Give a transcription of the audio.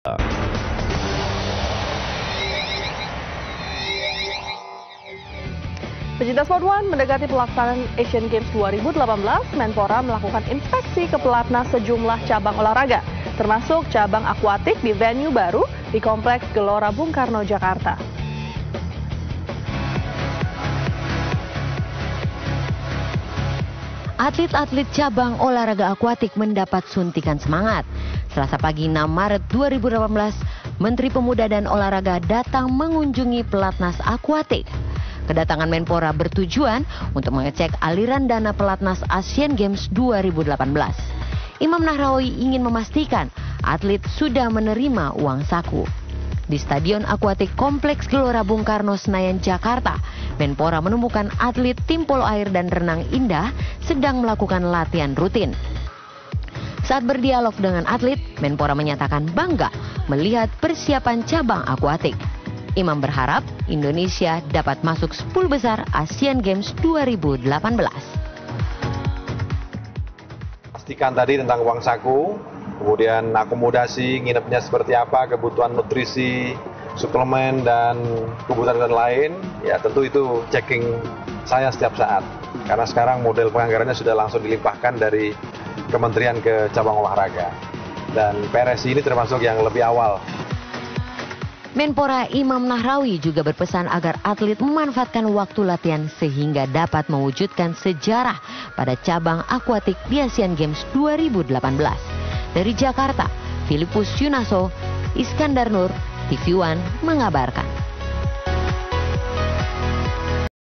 Pecinta Sport One, mendekati pelaksanaan Asian Games 2018, Menpora melakukan inspeksi ke pelatnas sejumlah cabang olahraga, termasuk cabang akuatik di venue baru di Kompleks Gelora Bung Karno, Jakarta. Atlet-atlet cabang olahraga akuatik mendapat suntikan semangat. Selasa pagi 6 Maret 2018, Menteri Pemuda dan Olahraga datang mengunjungi pelatnas akuatik. Kedatangan Menpora bertujuan untuk mengecek aliran dana pelatnas Asian Games 2018. Imam Nahrawi ingin memastikan atlet sudah menerima uang saku. Di Stadion Akuatik Kompleks Gelora Bung Karno, Senayan, Jakarta, Menpora menemukan atlet tim polo air dan renang indah sedang melakukan latihan rutin. Saat berdialog dengan atlet, Menpora menyatakan bangga melihat persiapan cabang akuatik. Imam berharap Indonesia dapat masuk 10 besar Asian Games 2018. Pastikan tadi tentang uang saku, kemudian akomodasi, nginepnya seperti apa, kebutuhan nutrisi, suplemen, dan kebutuhan lain. Ya tentu itu checking saya setiap saat. Karena sekarang model penganggarannya sudah langsung dilimpahkan dari kementerian ke cabang olahraga. Dan PRSI ini termasuk yang lebih awal. Menpora Imam Nahrawi juga berpesan agar atlet memanfaatkan waktu latihan sehingga dapat mewujudkan sejarah pada cabang akuatik di Asian Games 2018. Dari Jakarta, Filipus Yunaso, Iskandar Nur, TV One mengabarkan.